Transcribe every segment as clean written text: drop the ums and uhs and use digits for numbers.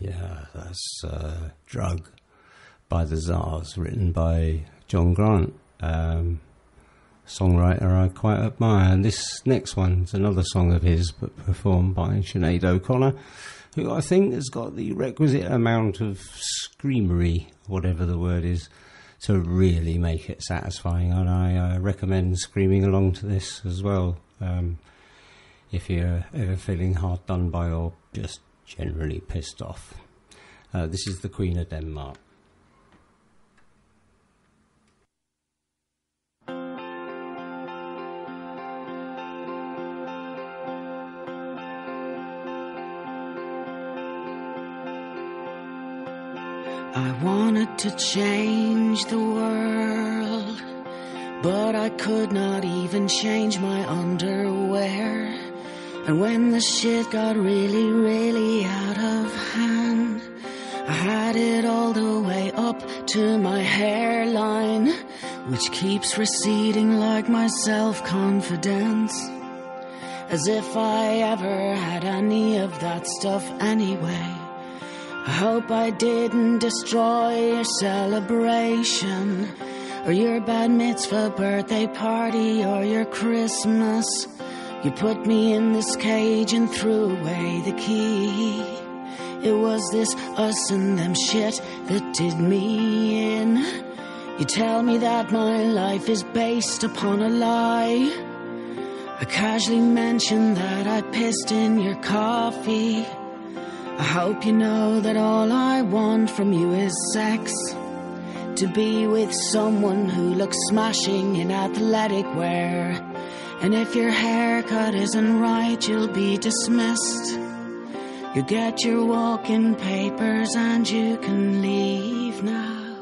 Yeah, that's Drug by the Czars, written by John Grant, songwriter I quite admire. And this next one's another song of his, but performed by Sinead O'Connor, who I think has got the requisite amount of screamery, whatever the word is, to really make it satisfying. And I recommend screaming along to this as well, if you're ever feeling hard done by or just generally pissed off. This is the Queen of Denmark. I wanted to change the world, but I could not even change my underwear. And when the shit got really, really out of hand, I had it all the way up to my hairline, which keeps receding like my self-confidence, as if I ever had any of that stuff anyway. I hope I didn't destroy your celebration, or your bat mitzvah birthday party, or your Christmas. You put me in this cage and threw away the key. It was this us and them shit that did me in. You tell me that my life is based upon a lie. I casually mentioned that I pissed in your coffee. I hope you know that all I want from you is sex. To be with someone who looks smashing in athletic wear. And if your haircut isn't right, you'll be dismissed. You get your walk-in papers and you can leave now.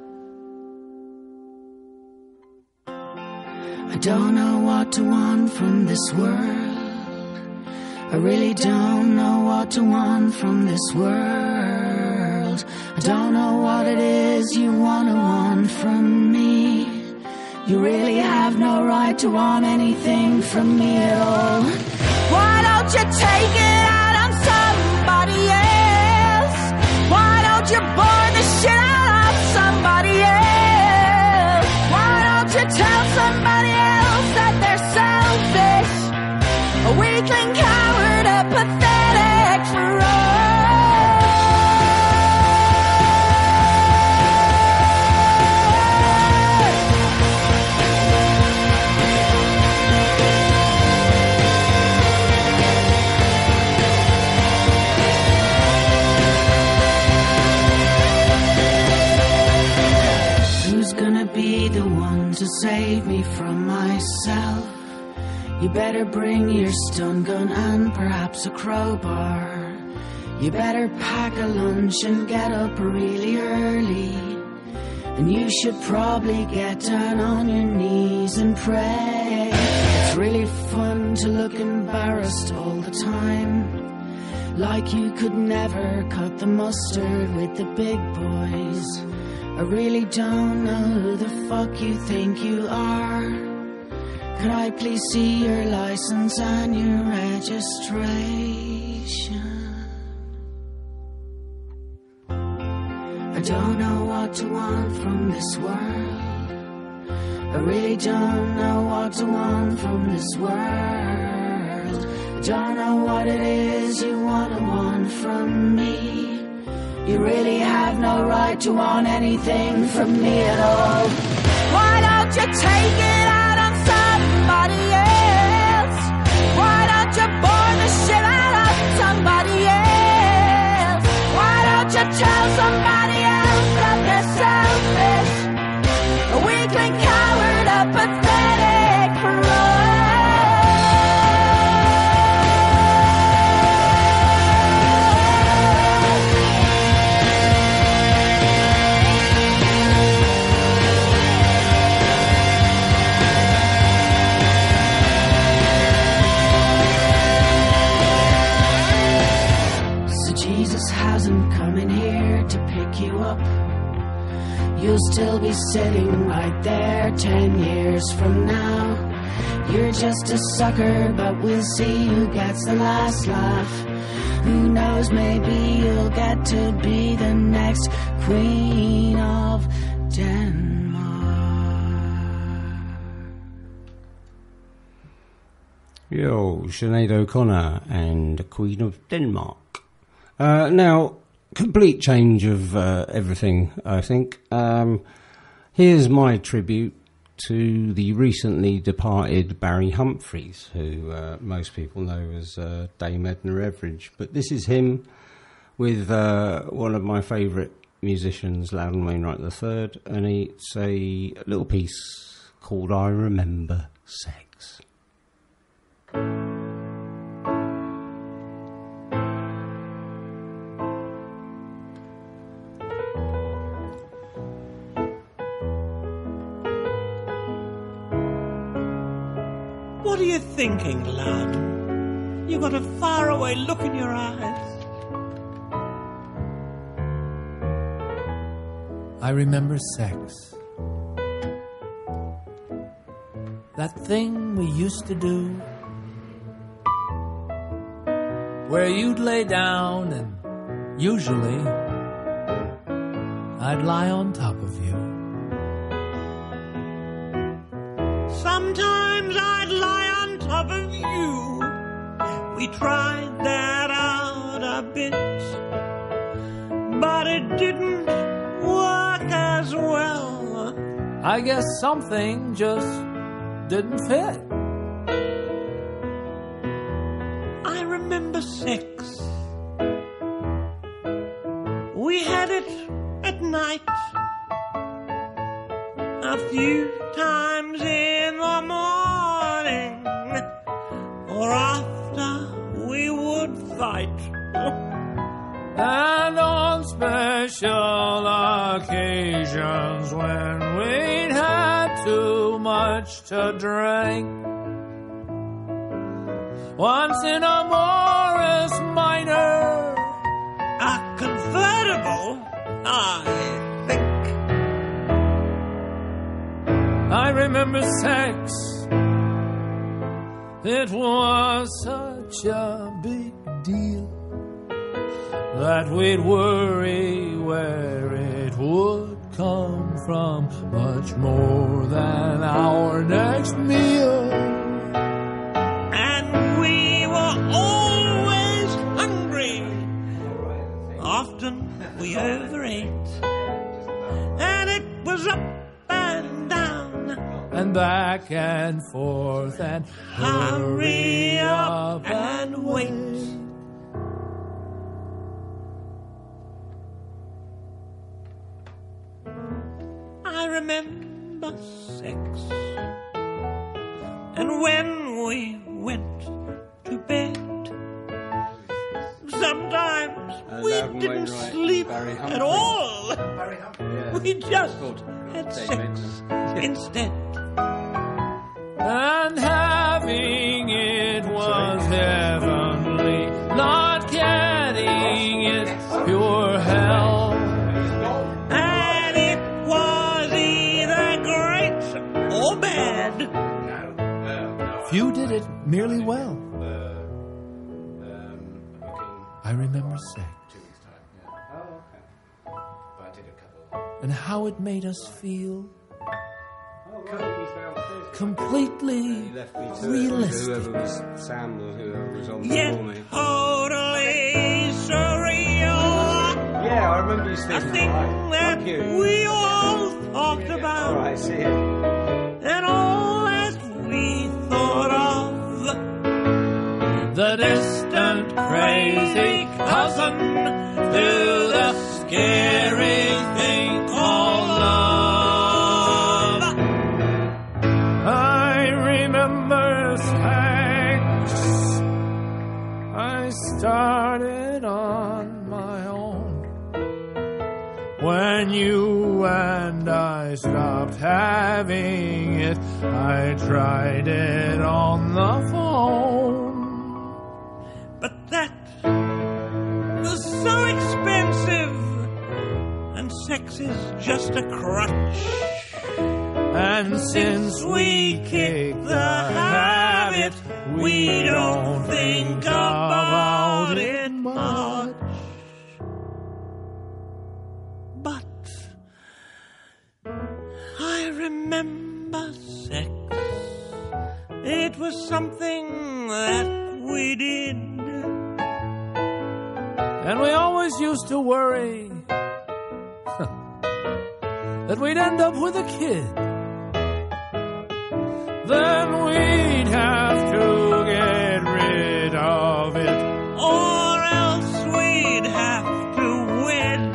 I don't know what to want from this world. I really don't know what to want from this world. I don't know what it is you want from me. You really have no right to want anything from me at all. Why don't you take it out on somebody else? Why don't you bore the shit out of somebody else? Why don't you tell somebody else that they're selfish? A weakling coward, a pathetic fraud. Who's gonna be the one to save me from myself? You better bring your stun gun and perhaps a crowbar. You better pack a lunch and get up really early. And you should probably get down on your knees and pray. It's really fun to look embarrassed all the time, like you could never cut the mustard with the big boys. I really don't know who the fuck you think you are. Could I please see your license and your registration? I don't know what to want from this world. I really don't know what to want from this world. I don't know what it is you want from me. You really have no right to want anything from me at all. Why don't you take it out on somebody else? Why don't you bore the shit out of somebody else? Why don't you tell somebody else that they're selfish? A weakling coward, a pathetic fraud. Hasn't come in here to pick you up. You'll still be sitting right there 10 years from now. You're just a sucker, but we'll see who gets the last laugh. Who knows, maybe you'll get to be the next Queen of Denmark. Yo, Sinead O'Connor and Queen of Denmark. Now, complete change of everything, I think. Here's my tribute to the recently departed Barry Humphries, who most people know as Dame Edna Everage. But this is him with one of my favourite musicians, Loudon Wainwright III, and it's a little piece called I Remember Sex. What are you thinking, Loudon? You've got a faraway look in your eyes. I remember sex. That thing we used to do, where you'd lay down and usually I'd lie on top of you. Sometimes I'd lie on top of you. We tried that out a bit, but it didn't work as well. I guess something just didn't fit. I remember sex. We had it at night, a few times in the morning, or after we would fight. And on special occasions when we'd had too much to drink. Once in a Morris Minor, A convertible, I think. I remember sex. It was such a big deal that we'd worry where it would come from, much more than our next meal. And we were always hungry. Often we overate. And it was up and down, And back and forth and hurry up and wait. I remember sex. And when we went to bed, sometimes we Loudon didn't Wainwright, sleep Barry Humphries. at all. Yeah. We just Called had Dame sex Edna. instead. and having it was heavenly, not getting it pure hell. And it was either great or bad. Few did it merely well. I remember sex and how it made us feel completely realistic. Whoever was Sam or whoever was on Yet before me. totally surreal. Yeah, I remember you A speaking. thing that Fuck you. we all talked about. Alright, see you. And all that we thought of. The distant crazy cousin to the scary thing called love. I remember sex. I started on my own when you and I stopped having it. I tried it on the phone. But that was so expensive. And sex is just a crutch. And And since we kicked the habit, we don't think about it much. But I remember sex. It was something that we did. And we always used to worry that we'd end up with a kid. Then we'd have to get rid of it, Or else we'd have to wed.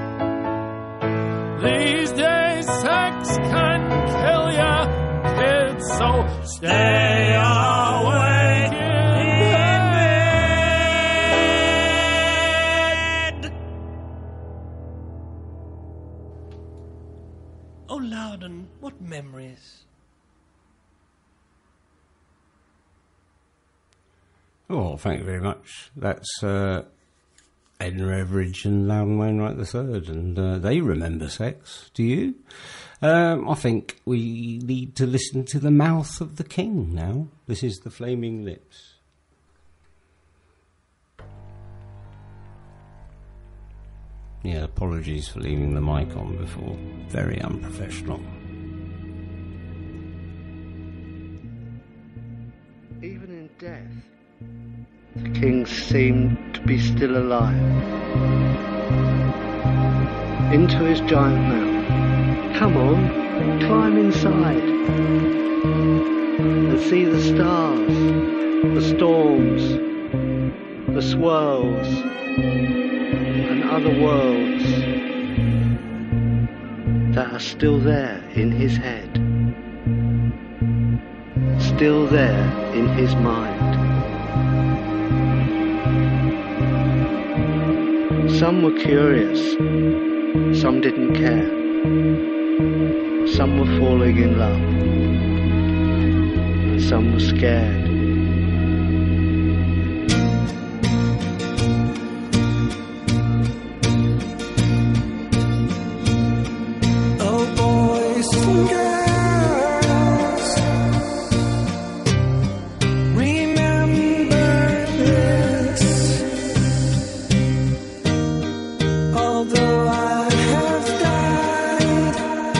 These days sex can kill ya, kids, so stay awake in bed. Oh, Loudon, what memories. Oh, thank you very much. That's Edna Everidge and Loudon Wainwright III, and they remember sex. Do you? I think we need to listen to The Mouth of the King now. This is The Flaming Lips. Yeah, apologies for leaving the mic on before. Very unprofessional. Even in death, the king seemed to be still alive. Into his giant mouth. Come on, climb inside and see the stars, the storms, the swirls, and other worlds that are still there in his head, still there in his mind. Some were curious, some didn't care, some were falling in love, and some were scared. Oh, boys and girls, remember this. Although I have died,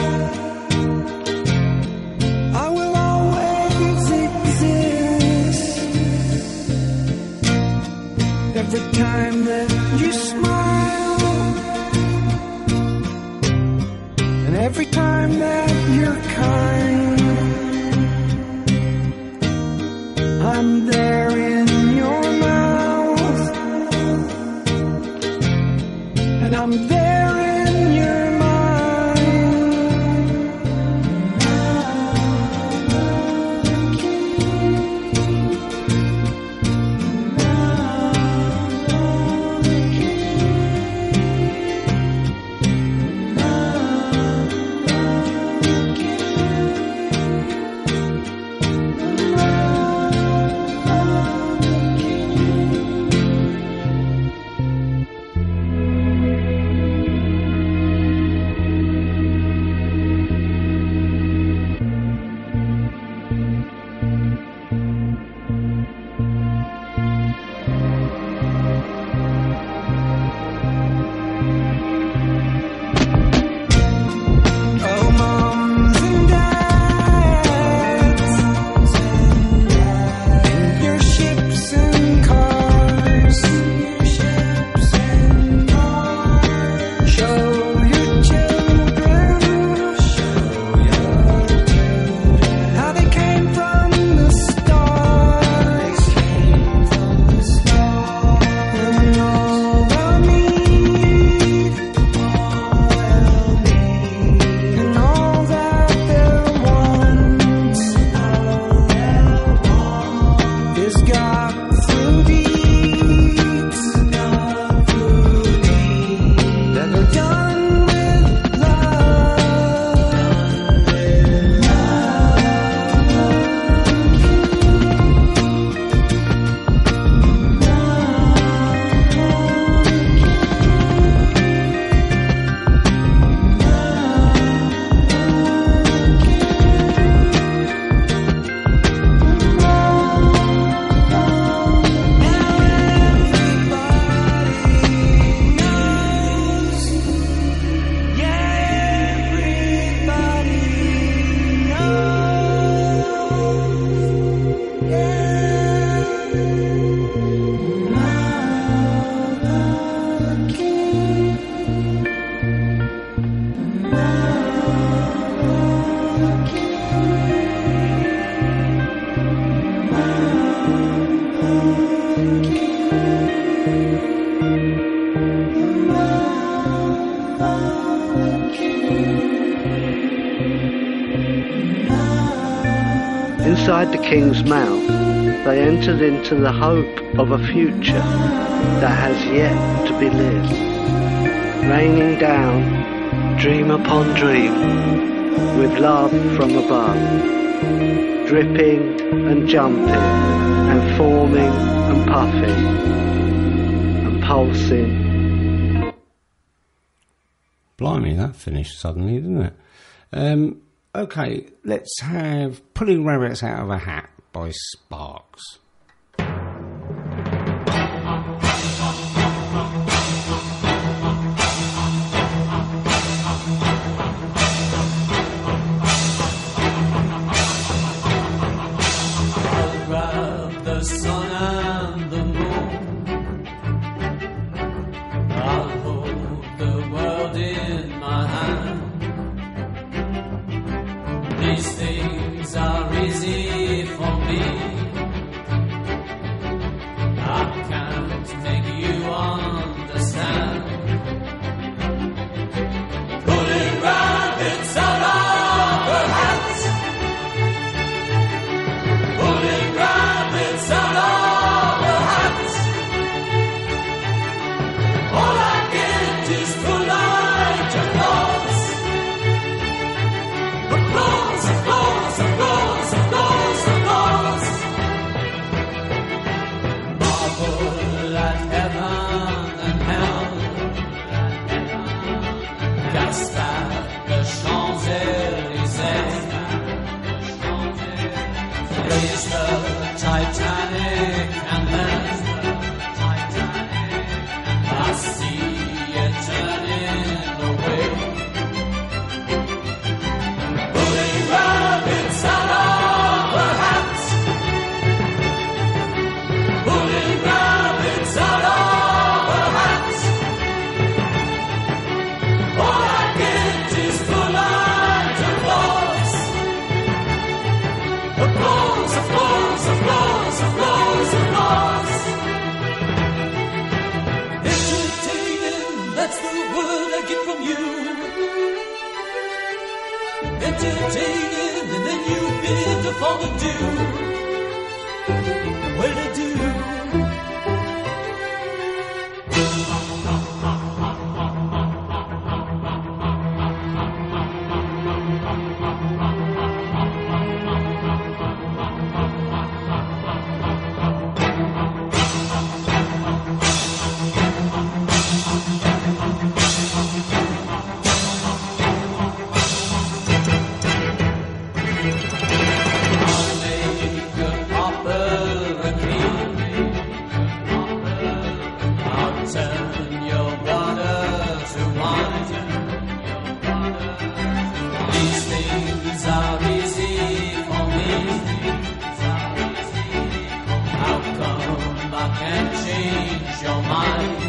I will always exist. Every time that you smile, and every time that you're kind, I'm there in your mouth, and I'm there in your mind. Inside the king's mouth, they entered into the hope of a future that has yet to be lived. Raining down, dream upon dream, with love from above, dripping and jumping, and forming and puffing, and pulsing. Blimey, that finished suddenly, didn't it? Okay, let's have Pulling Rabbits Out of a Hat by Sparks. I'll grab the sun and the moon. I'll hold the world in my hand. These things are easy for me. I can't make you understand. Pulling rabbits out of her hat. Pulling rabbits out of her hat. All I get is polite applause. Applause, applause, applause, applause, applause. Marvel at heaven and hell. Gasp at the Champs-Élysées. Raise the Titanic and then I see it turning away. Pulling rabbits out of her hat. Pulling rabbits out of her hat. All I get is polite applause. Applause, applause, applause, applause, applause. Entertaining, that's the word I get from you. Entertaining, and then you bid to follow due. Well, I do. I'll make a popper and cream. I'll turn your water to wine. These things are easy for me. How come I can't change your mind?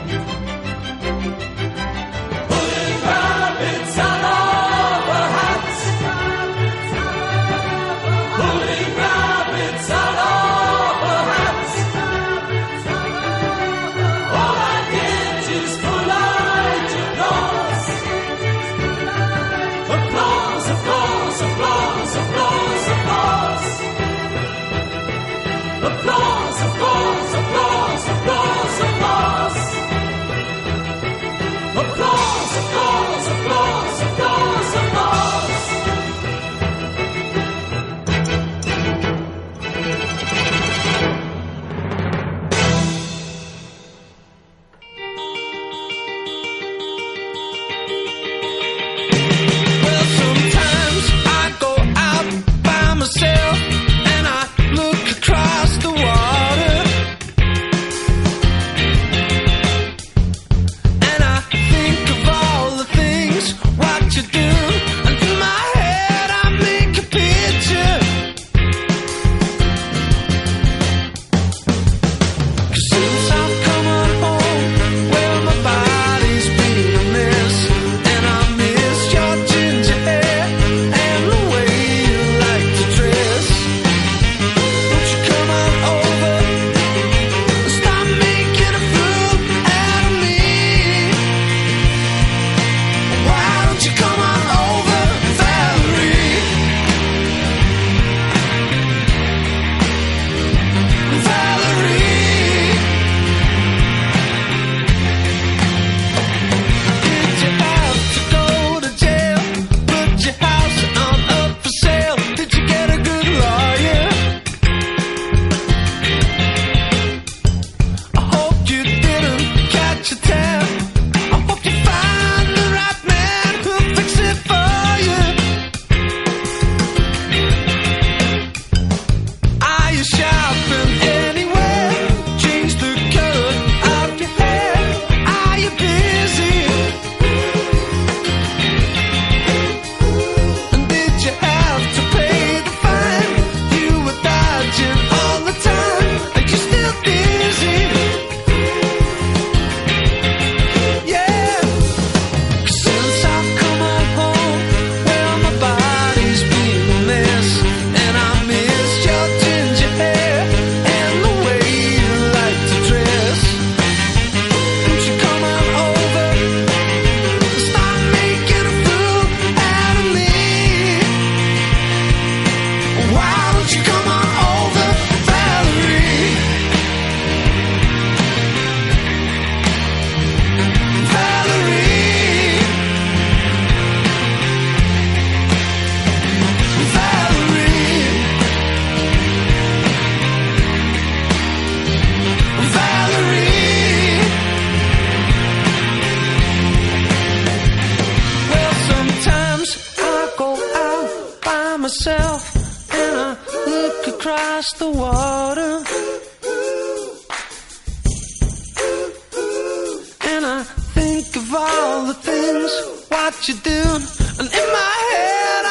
Pulling rabbits out of her hat. Pulling rabbits out of her hat. All I get is polite applause. Applause, applause, applause, applause, applause. Applause, applause, applause, applause, applause. myself and I look across the water, and I think of all the things what you're doing, and in my head